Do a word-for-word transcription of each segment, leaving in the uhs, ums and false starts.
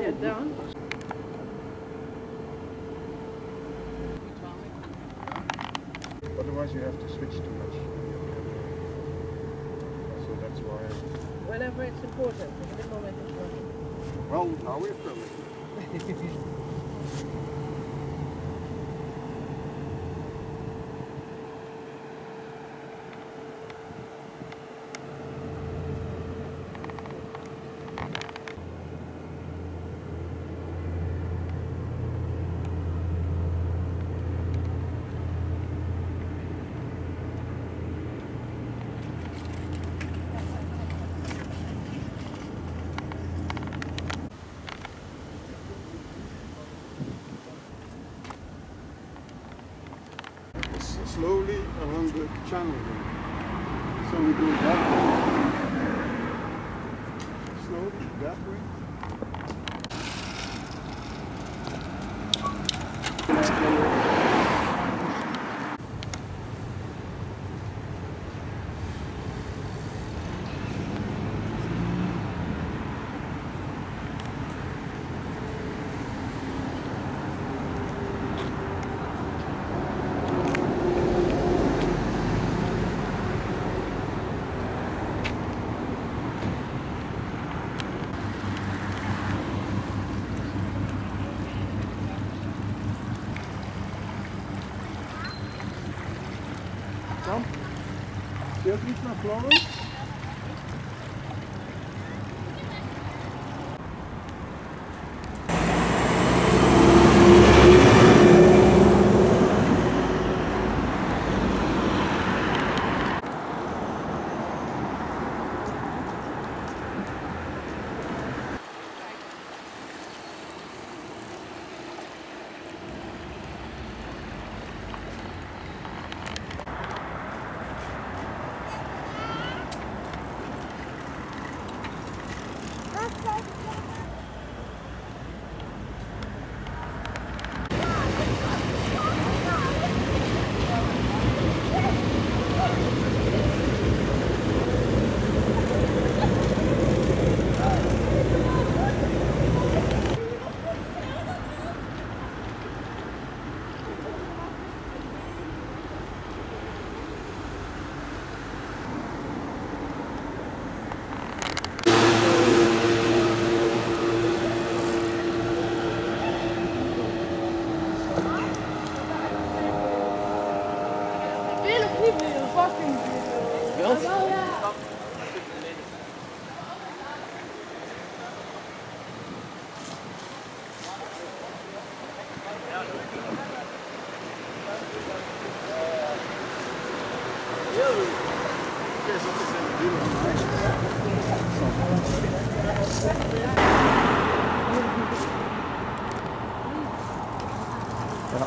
get down. Otherwise you have to switch too much on your camera. So that's why... Whenever it's important, at the moment it's working. Well, now we're filming. Slowly along the channel here. So we do it that way. Slowly that way. Kom, zet iets naar Florence. Ja,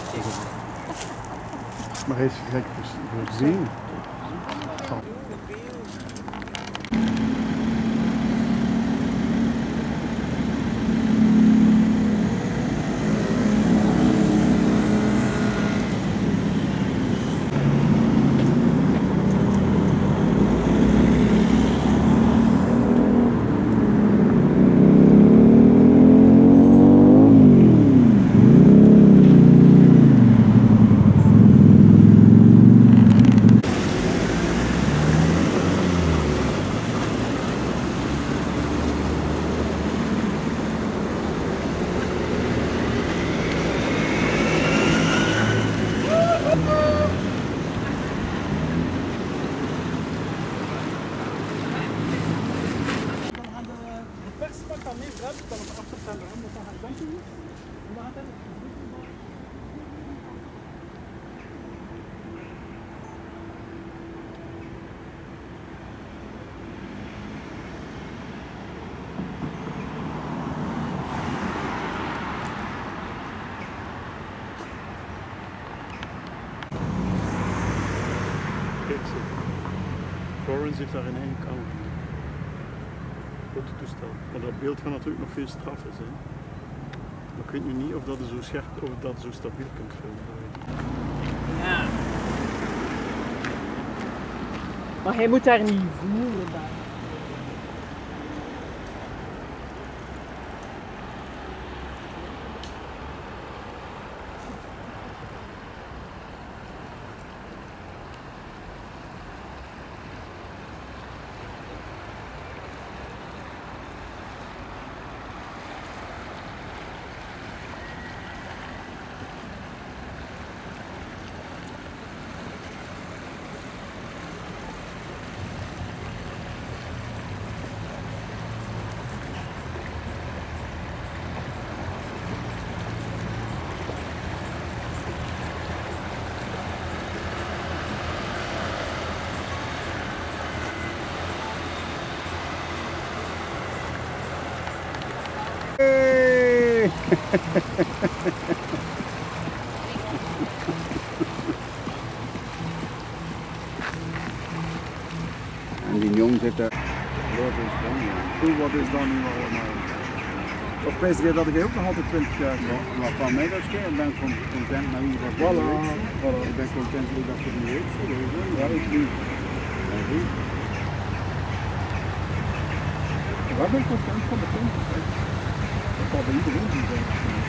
maar hij is gek voorzien. Florence heeft daar in één kant fototoestel. Maar dat beeld gaat natuurlijk nog veel straffer zijn. Maar ik weet nu niet of dat zo scherp of dat zo stabiel kunt filmen. Ja. Maar hij moet daar niet voeren dan. En die jong zit er. Dat is dan, ja. Hoe, wat is dan nu allemaal? Of pijs je dat ik ook nog altijd twintig jaar ben? Maar van mij dat scheelt, ik ben con- content met hoe dat Voilà, weet. voilà. Ik ben content hoe dat het nu weet. Ja, ik niet. Ja, goed. Waar ben ik content van de twintig? Dat zal bij iedereen niet zijn.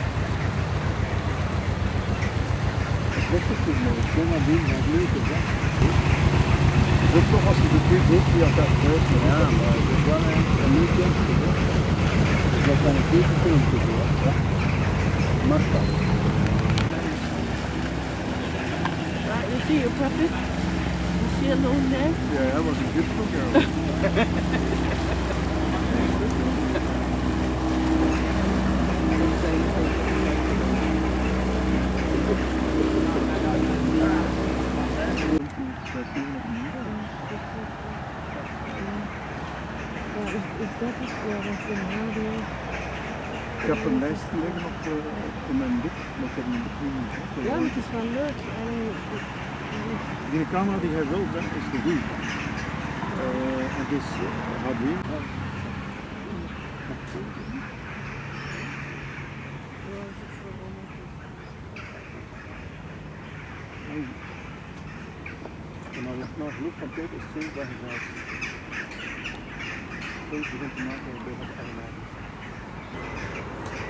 Dat klopt ook niet mooi. Ik maar doen, dat is leuk is hè. Het is toch als je de twee doet, die had dat gehoord. Ja, maar het is wel een, een nieuw kindje. hè. Dus dat kan een keer filmpje doen. Ja. Maar dat. Right, you see your puppy? You see a long neck? Ja, dat was een gift voor jou. Oh, is, is dat het? Ja, dat is een radio. Ik heb een lijst liggen op, uh, in mijn boek, maar ik heb mijn boek niet. Ja, maar het is wel leuk. Alleen, Die camera die hij wil, hè, is de goede. Uh, het is H D. En als het na verloop van tijd is het zo dat je zelfs foto's begint te maken bij het